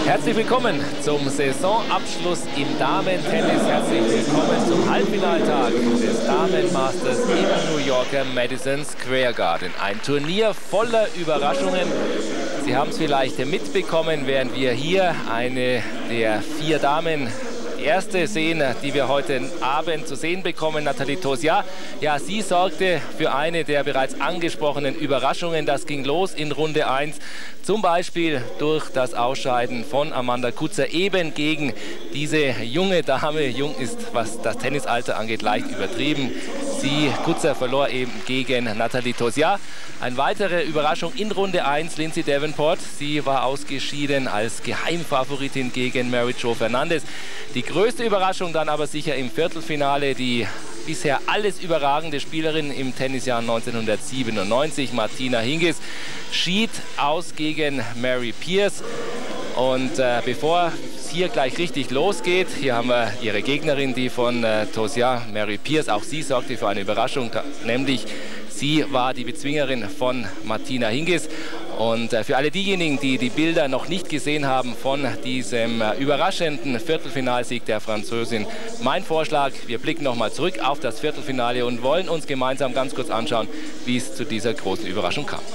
Herzlich willkommen zum Saisonabschluss im Damen-Tennis. Herzlich willkommen zum Halbfinaltag des Damen-Masters im New Yorker Madison Square Garden. Ein Turnier voller Überraschungen. Sie haben es vielleicht mitbekommen, während wir hier eine der 4 Damen, die erste sehen, die wir heute Abend zu sehen bekommen, Nathalie Tauziat. Ja, sie sorgte für eine der bereits angesprochenen Überraschungen. Das ging los in Runde 1. Zum Beispiel durch das Ausscheiden von Amanda Coetzer eben gegen diese junge Dame. Jung ist, was das Tennisalter angeht, leicht übertrieben. Coetzer verlor eben gegen Nathalie Tauziat. Eine weitere Überraschung in Runde 1, Lindsay Davenport. Sie war ausgeschieden als Geheimfavoritin gegen Mary Jo Fernandez. Die größte Überraschung dann aber sicher im Viertelfinale, die bisher alles überragende Spielerin im Tennisjahr 1997, Martina Hingis, schied aus gegen Mary Pierce. Und bevor es hier gleich richtig losgeht, hier haben wir ihre Gegnerin, die von Tauziat, Mary Pierce. Auch sie sorgte für eine Überraschung, nämlich sie war die Bezwingerin von Martina Hingis. Und für alle diejenigen, die die Bilder noch nicht gesehen haben von diesem überraschenden Viertelfinalsieg der Französin, mein Vorschlag, wir blicken nochmal zurück auf das Viertelfinale und wollen uns gemeinsam ganz kurz anschauen, wie es zu dieser großen Überraschung kam.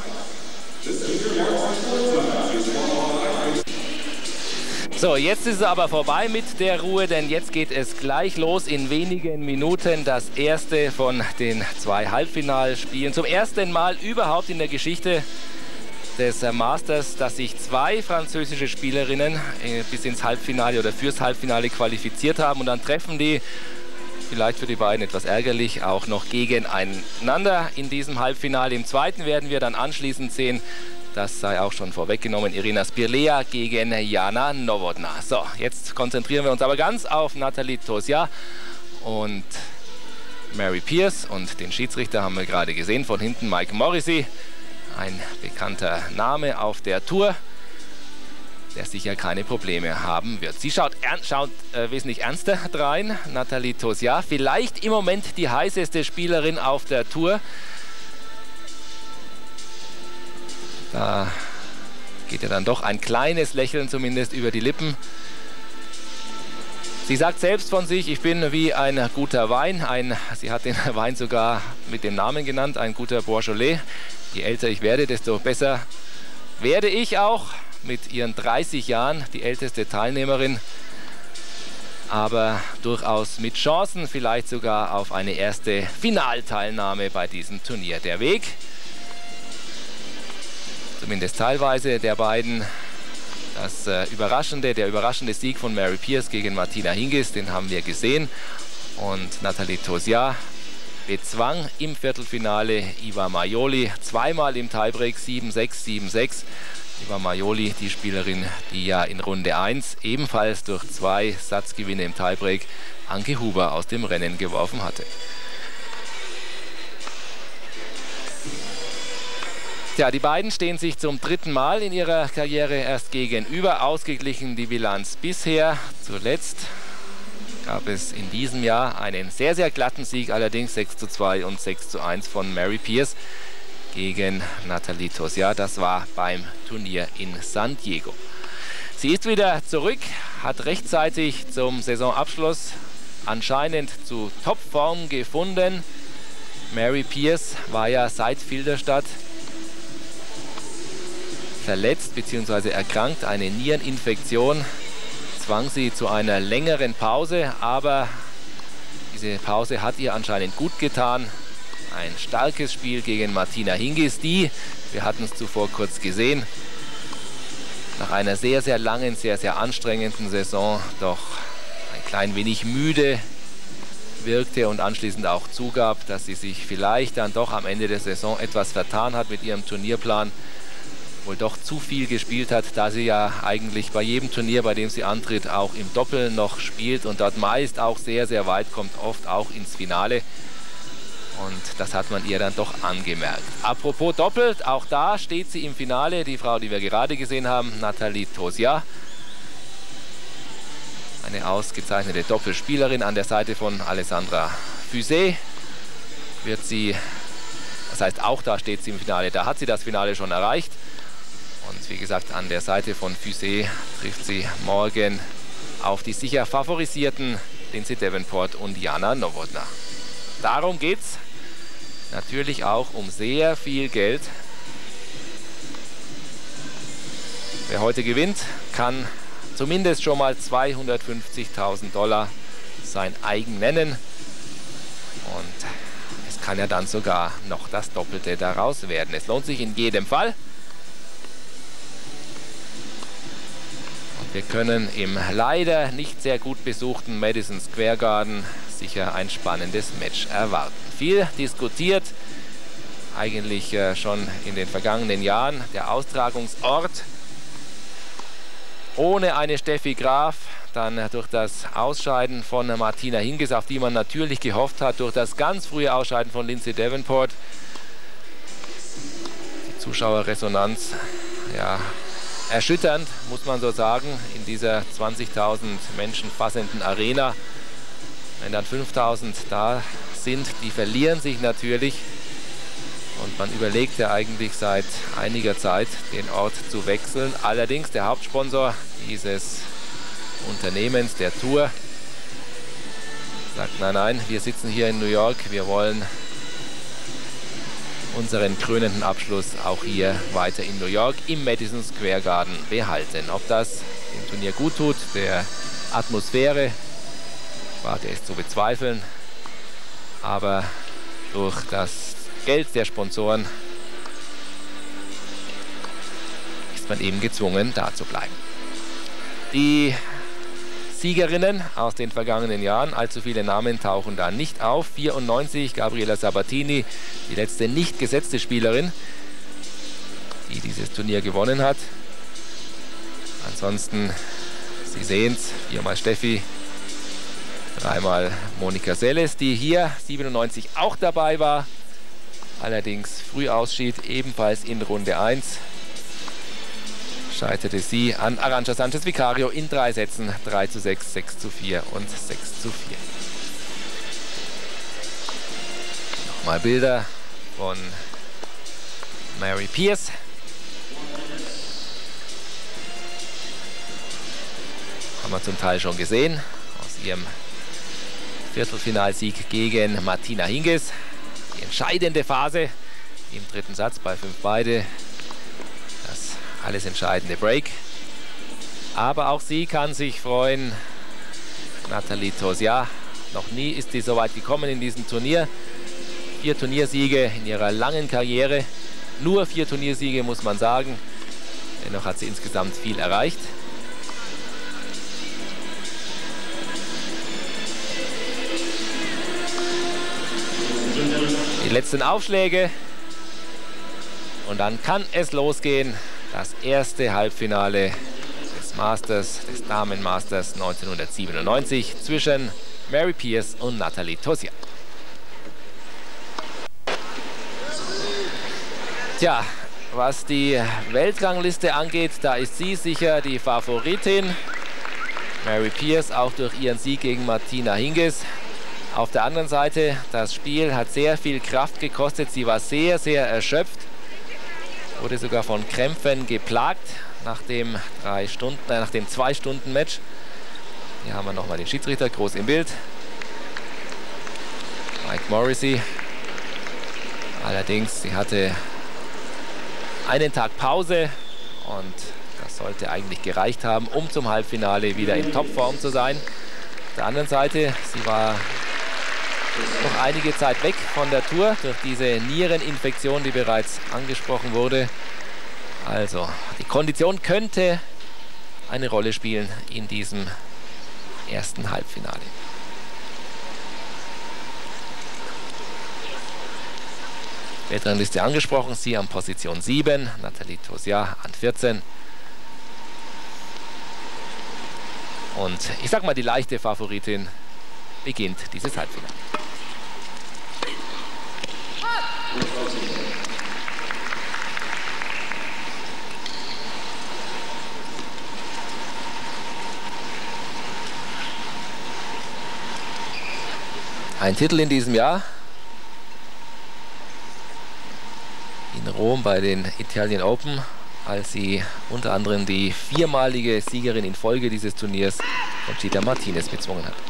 So, jetzt ist es aber vorbei mit der Ruhe, denn jetzt geht es gleich los in wenigen Minuten. Das erste von den 2 Halbfinalspielen. Zum ersten Mal überhaupt in der Geschichte des Masters, dass sich 2 französische Spielerinnen bis ins Halbfinale oder fürs Halbfinale qualifiziert haben. Und dann treffen die, vielleicht für die beiden etwas ärgerlich, auch noch gegeneinander in diesem Halbfinale. Im zweiten werden wir dann anschließend sehen, das sei auch schon vorweggenommen, Irina Spirlea gegen Jana Nowotná. So, jetzt konzentrieren wir uns aber ganz auf Nathalie Tauziat und Mary Pierce. Und den Schiedsrichter haben wir gerade gesehen, von hinten Mike Morrissey. Ein bekannter Name auf der Tour, der sicher keine Probleme haben wird. Sie schaut wesentlich ernster drein, Nathalie Tauziat. Vielleicht im Moment die heißeste Spielerin auf der Tour. Da geht ja dann doch ein kleines Lächeln zumindest über die Lippen. Sie sagt selbst von sich, ich bin wie ein guter Wein. Sie hat den Wein sogar mit dem Namen genannt, ein guter Beaujolais. Je älter ich werde, desto besser werde ich auch. Mit ihren 30 Jahren die älteste Teilnehmerin. Aber durchaus mit Chancen, vielleicht sogar auf eine erste Finalteilnahme bei diesem Turnier. Der Weg, zumindest teilweise, der beiden, der überraschende Sieg von Mary Pierce gegen Martina Hingis, den haben wir gesehen. Und Nathalie Tauziat bezwang im Viertelfinale Iva Maioli, zweimal im Tiebreak 7-6, 7-6. Iva Maioli, die Spielerin, die ja in Runde 1 ebenfalls durch 2 Satzgewinne im Tiebreak Anke Huber aus dem Rennen geworfen hatte. Ja, die beiden stehen sich zum 3. Mal in ihrer Karriere erst gegenüber. Ausgeglichen die Bilanz bisher. Zuletzt gab es in diesem Jahr einen sehr, sehr glatten Sieg, allerdings 6:2 und 6:1 von Mary Pierce gegen Nathalie Tauziat. Das war beim Turnier in San Diego. Sie ist wieder zurück, hat rechtzeitig zum Saisonabschluss anscheinend zu Topform gefunden. Mary Pierce war ja seit Filderstadt verletzt bzw. erkrankt, eine Niereninfektion zwang sie zu einer längeren Pause, aber diese Pause hat ihr anscheinend gut getan. Ein starkes Spiel gegen Martina Hingis, die, wir hatten es zuvor kurz gesehen, nach einer sehr, sehr langen, sehr, sehr anstrengenden Saison doch ein klein wenig müde wirkte und anschließend auch zugab, dass sie sich vielleicht dann doch am Ende der Saison etwas vertan hat mit ihrem Turnierplan. Wohl doch zu viel gespielt hat, da sie ja eigentlich bei jedem Turnier, bei dem sie antritt, auch im Doppel noch spielt und dort meist auch sehr, sehr weit kommt, oft auch ins Finale. Und das hat man ihr dann doch angemerkt. Apropos Doppel, auch da steht sie im Finale, die Frau, die wir gerade gesehen haben, Nathalie Tauziat. Eine ausgezeichnete Doppelspielerin an der Seite von Alessandra Fuset. Das heißt, auch da steht sie im Finale, da hat sie das Finale schon erreicht. Und wie gesagt, an der Seite von Fusé trifft sie morgen auf die sicher favorisierten Lindsay Davenport und Jana Nowotná. Darum geht es natürlich auch um sehr viel Geld. Wer heute gewinnt, kann zumindest schon mal 250.000 $ sein eigen nennen. Und es kann ja dann sogar noch das Doppelte daraus werden. Es lohnt sich in jedem Fall. Und wir können im leider nicht sehr gut besuchten Madison Square Garden sicher ein spannendes Match erwarten. Viel diskutiert, eigentlich schon in den vergangenen Jahren, der Austragungsort. Ohne eine Steffi Graf, dann durch das Ausscheiden von Martina Hingis, auf die man natürlich gehofft hat, durch das ganz frühe Ausscheiden von Lindsay Davenport. Die Zuschauerresonanz, ja, erschütternd, muss man so sagen, in dieser 20.000 Menschen fassenden Arena. Wenn dann 5.000 da sind, die verlieren sich natürlich. Und man überlegt ja eigentlich seit einiger Zeit, den Ort zu wechseln. Allerdings der Hauptsponsor dieses Unternehmens, der Tour, sagt, nein, nein, wir sitzen hier in New York, wir wollen unseren krönenden Abschluss auch hier weiter in New York im Madison Square Garden behalten. Ob das dem Turnier gut tut, der Atmosphäre, wage es zu bezweifeln, aber durch das Geld der Sponsoren ist man eben gezwungen, da zu bleiben. Die Siegerinnen aus den vergangenen Jahren, allzu viele Namen tauchen da nicht auf. 94, Gabriela Sabatini, die letzte nicht gesetzte Spielerin, die dieses Turnier gewonnen hat. Ansonsten, Sie sehen es, 4-mal Steffi, 3-mal Monica Seles, die hier 97 auch dabei war. Allerdings früh ausschied, ebenfalls in Runde 1. Scheiterte sie an Arantxa Sánchez Vicario in 3 Sätzen, 3:6, 6:4 und 6:4. Nochmal Bilder von Mary Pierce. Haben wir zum Teil schon gesehen, aus ihrem Viertelfinalsieg gegen Martina Hingis. Die entscheidende Phase im dritten Satz bei 5 beide. Das alles entscheidende Break. Aber auch sie kann sich freuen. Nathalie Tauziat. Noch nie ist sie so weit gekommen in diesem Turnier. 4 Turniersiege in ihrer langen Karriere. Nur 4 Turniersiege, muss man sagen. Dennoch hat sie insgesamt viel erreicht. Die letzten Aufschläge und dann kann es losgehen. Das erste Halbfinale des Masters, des Damen-Masters 1997 zwischen Mary Pierce und Nathalie Tauziat. Tja, was die Weltrangliste angeht, da ist sie sicher die Favoritin. Mary Pierce auch durch ihren Sieg gegen Martina Hingis. Auf der anderen Seite, das Spiel hat sehr viel Kraft gekostet. Sie war sehr, sehr erschöpft. Wurde sogar von Krämpfen geplagt nach dem 2-Stunden-Match. Hier haben wir nochmal den Schiedsrichter groß im Bild. Mike Morrissey. Allerdings, sie hatte einen Tag Pause und das sollte eigentlich gereicht haben, um zum Halbfinale wieder in Topform zu sein. Auf der anderen Seite, sie war noch einige Zeit weg von der Tour durch diese Niereninfektion, die bereits angesprochen wurde. Also, die Kondition könnte eine Rolle spielen in diesem ersten Halbfinale. Weltrangliste angesprochen, sie an Position 7, Nathalie Tauziat an 14. Und ich sag mal, die leichte Favoritin beginnt dieses Halbfinale. Ein Titel in diesem Jahr. In Rom bei den Italian Open als sie unter anderem die viermalige Siegerin in Folge dieses Turniers, Conchita Martinez, bezwungen hat.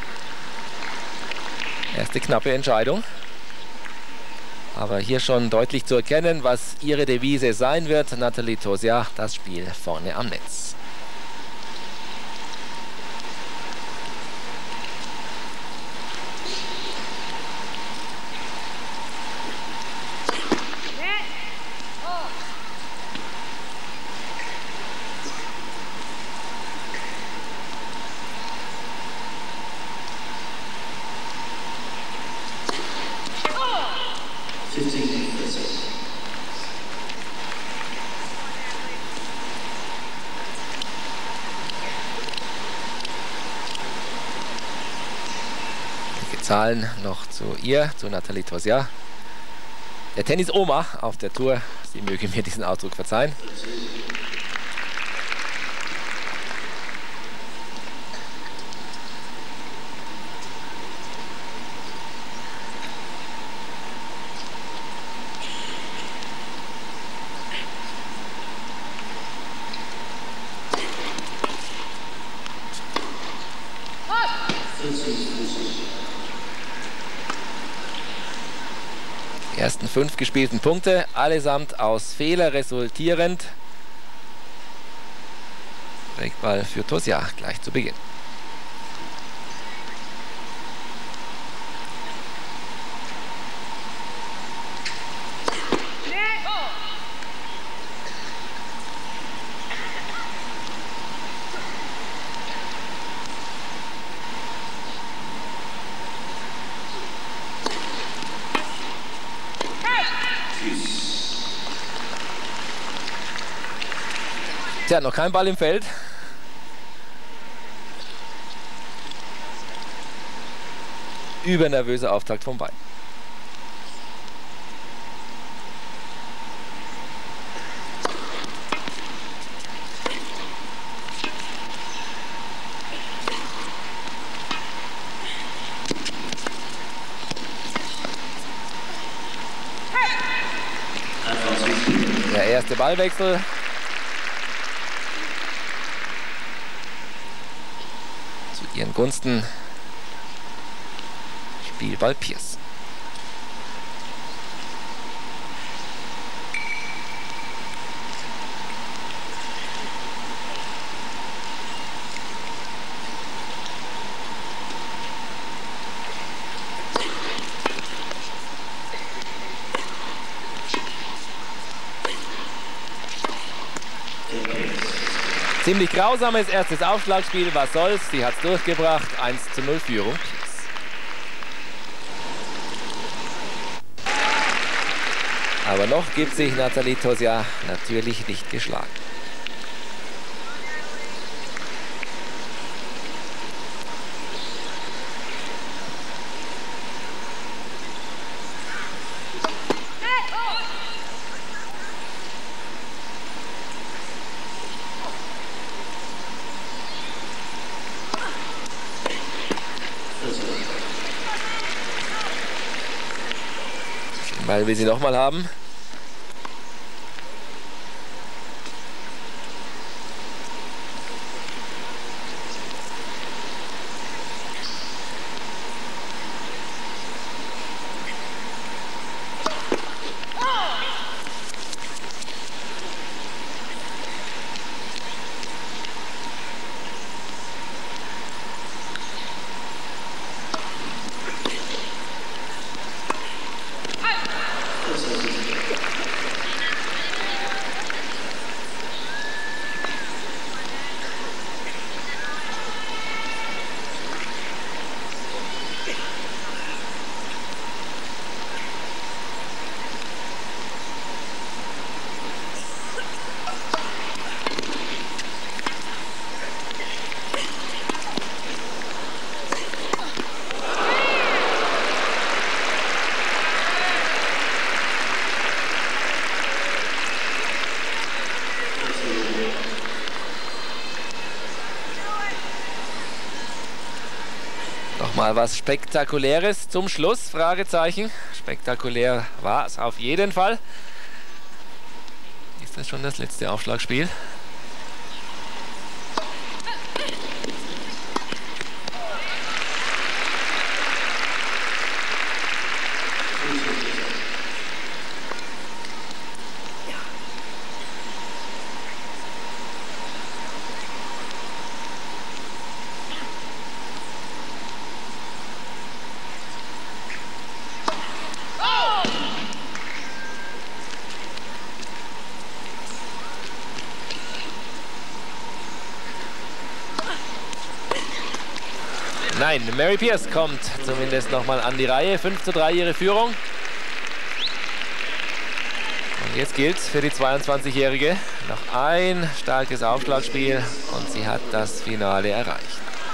Erste knappe Entscheidung. Aber hier schon deutlich zu erkennen, was ihre Devise sein wird. Nathalie Tauziat, das Spiel vorne am Netz. Zahlen noch zu ihr, zu Nathalie Tauziat. Der Tennis-Oma auf der Tour, sie möge mir diesen Ausdruck verzeihen. Die ersten 5 gespielten Punkte, allesamt aus Fehler resultierend. Breakball für Tauziat gleich zu Beginn. Tja, noch kein Ball im Feld. Übernervöser Auftakt vom Bein. Der erste Ballwechsel. Ihren Gunsten Spielball Pierce. Ziemlich grausames erstes Aufschlagspiel, was soll's, sie hat's durchgebracht, 1:0 Führung. Aber noch gibt sich Nathalie Tauziat natürlich nicht geschlagen. Weil wir sie noch mal haben. Mal was Spektakuläres zum Schluss, Fragezeichen. Spektakulär war es auf jeden Fall. Die Ist das schon das letzte Aufschlagspiel? Nein, Mary Pierce kommt zumindest noch mal an die Reihe. 5:3 ihre Führung. Und jetzt gilt es für die 22-Jährige noch ein starkes Aufschlagspiel und sie hat das Finale erreicht.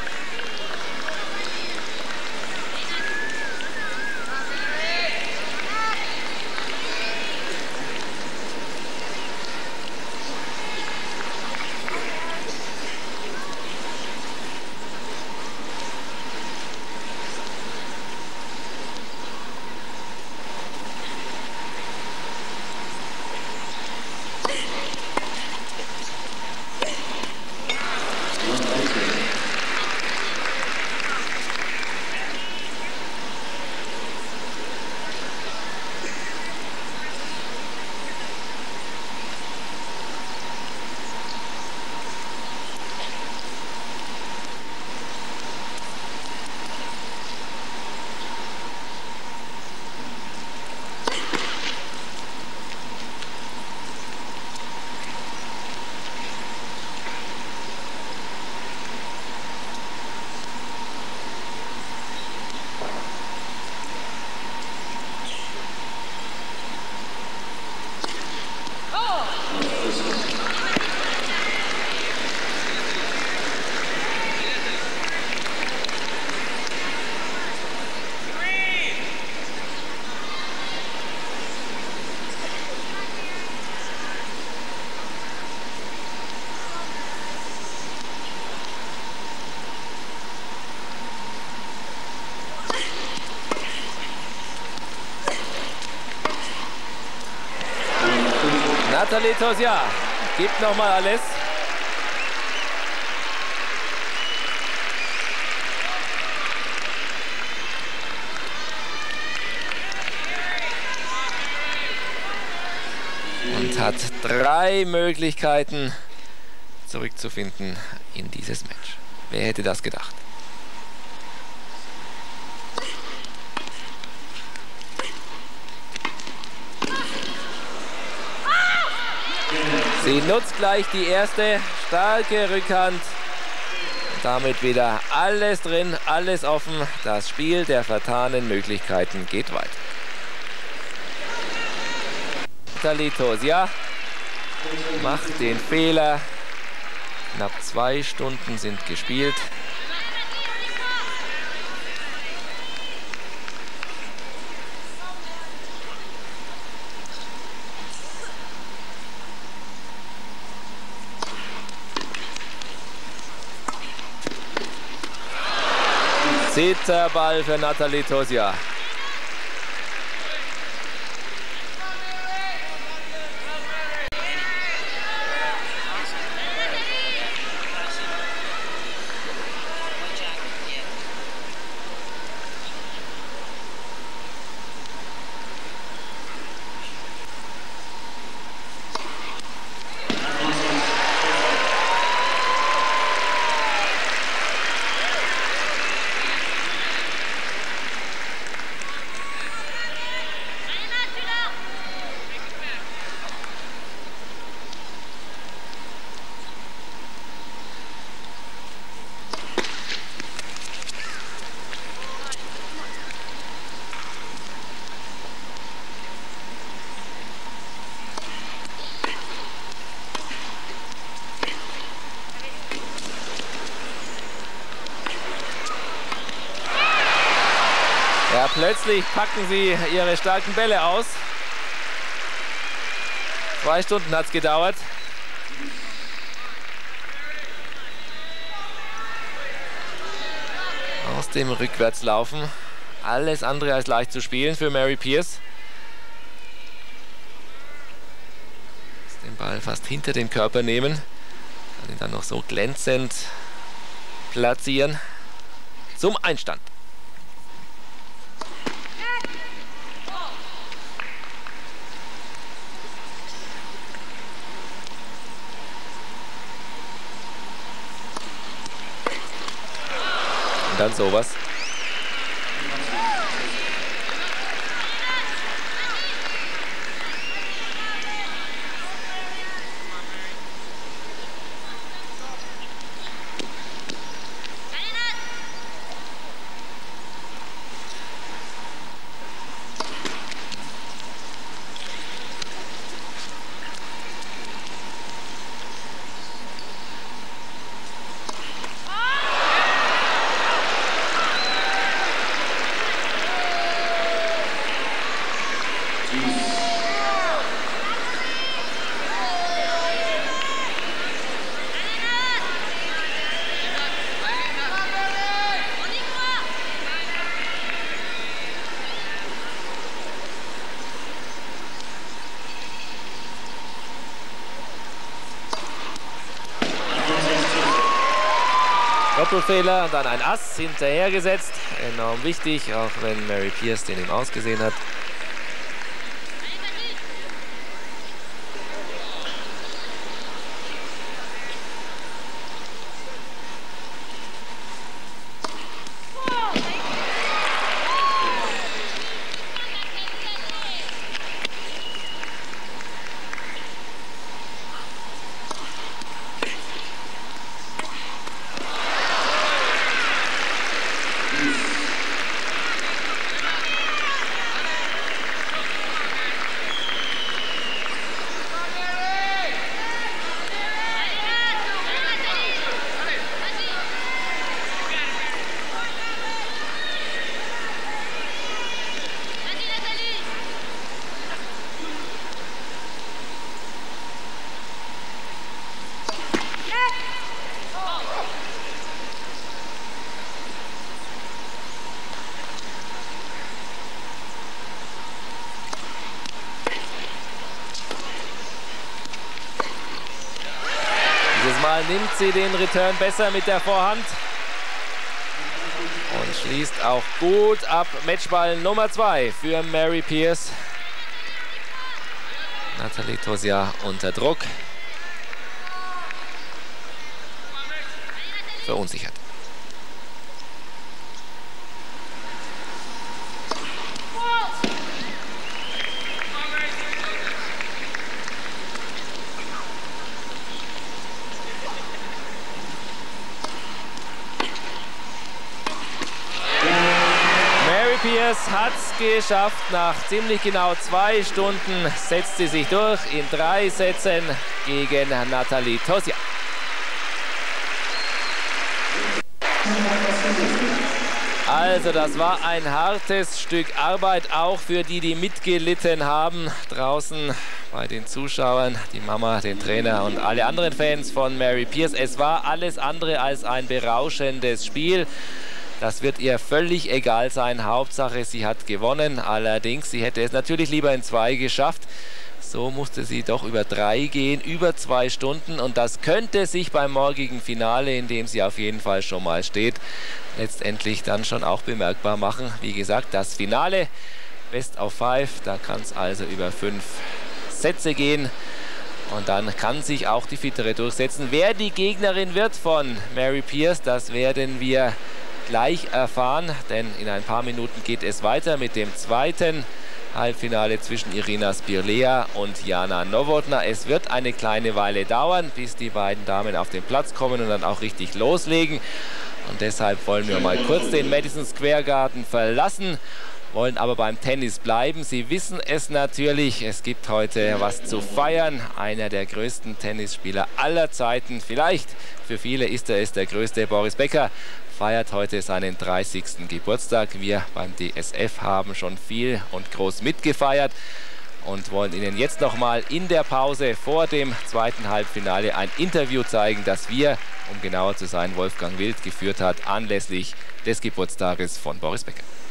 Nathalie Tauziat gibt noch mal alles. Und hat 3 Möglichkeiten zurückzufinden in dieses Match. Wer hätte das gedacht? Sie nutzt gleich die erste starke Rückhand. Damit wieder alles drin, alles offen. Das Spiel der vertanen Möglichkeiten geht weiter. Nathalie Tauziat macht den Fehler. Knapp 2 Stunden sind gespielt. Zitterball für Nathalie Tauziat. Ja, plötzlich packen sie ihre starken Bälle aus. 2 Stunden hat es gedauert. Aus dem Rückwärtslaufen. Alles andere als leicht zu spielen für Mary Pierce. Den Ball Ball fast hinter den Körper nehmen. Kann ihn dann noch so glänzend platzieren. Zum Einstand. Und dann sowas. Doppelfehler und dann ein Ass hinterhergesetzt. Enorm wichtig, auch wenn Mary Pierce den ihm ausgesehen hat. Mal nimmt sie den Return besser mit der Vorhand und schließt auch gut ab. Matchball Nummer 2 für Mary Pierce. Nathalie Tosia unter Druck. Verunsichert. Pierce hat es geschafft. Nach ziemlich genau 2 Stunden setzt sie sich durch in 3 Sätzen gegen Nathalie Tosia. Also das war ein hartes Stück Arbeit, auch für die, die mitgelitten haben draußen bei den Zuschauern, die Mama, den Trainer und alle anderen Fans von Mary Pierce. Es war alles andere als ein berauschendes Spiel. Das wird ihr völlig egal sein. Hauptsache, sie hat gewonnen. Allerdings, sie hätte es natürlich lieber in 2 geschafft. So musste sie doch über 3 gehen, über 2 Stunden. Und das könnte sich beim morgigen Finale, in dem sie auf jeden Fall schon mal steht, letztendlich dann schon auch bemerkbar machen. Wie gesagt, das Finale, Best of 5, da kann es also über 5 Sätze gehen. Und dann kann sich auch die Fittere durchsetzen. Wer die Gegnerin wird von Mary Pierce, das werden wir gleich erfahren, denn in ein paar Minuten geht es weiter mit dem zweiten Halbfinale zwischen Irina Spirlea und Jana Nowotná. Es wird eine kleine Weile dauern, bis die beiden Damen auf den Platz kommen und dann auch richtig loslegen. Und deshalb wollen wir mal kurz den Madison Square Garden verlassen, wollen aber beim Tennis bleiben. Sie wissen es natürlich, es gibt heute was zu feiern. Einer der größten Tennisspieler aller Zeiten, vielleicht für viele ist er es der größte, Boris Becker, feiert heute seinen 30. Geburtstag. Wir beim DSF haben schon viel und groß mitgefeiert und wollen Ihnen jetzt noch mal in der Pause vor dem zweiten Halbfinale ein Interview zeigen, das wir, um genauer zu sein, Wolfgang Wild geführt hat, anlässlich des Geburtstages von Boris Becker.